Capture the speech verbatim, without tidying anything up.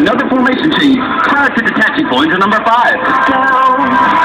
another formation change prior to detaching point to number five. Down.